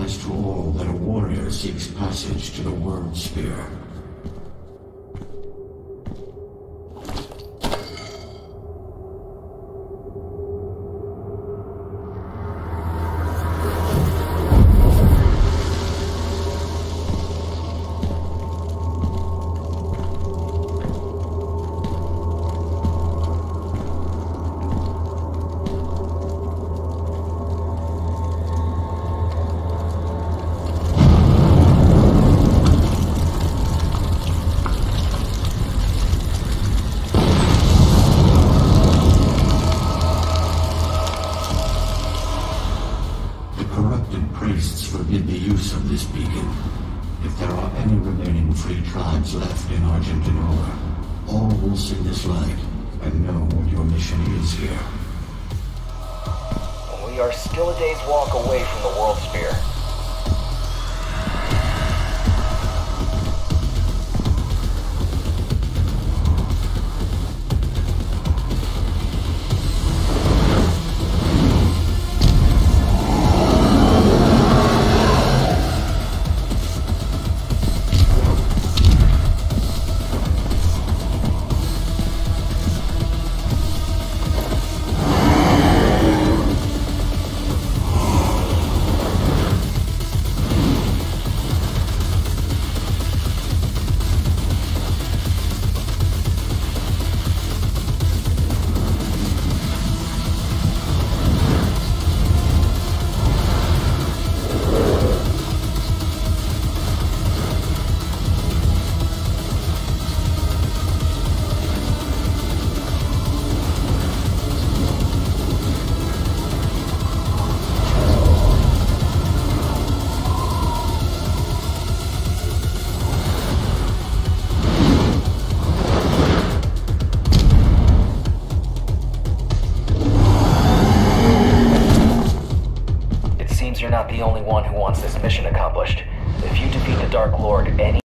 implies to all that a warrior seeks passage to the World Spear. Priests forbid the use of this beacon. If there are any remaining free tribes left in Argentinoa, all will see this light and know what your mission is here. We are still a day's walk away from the World Spear. You're not the only one who wants this mission accomplished. If you defeat the Dark Lord, any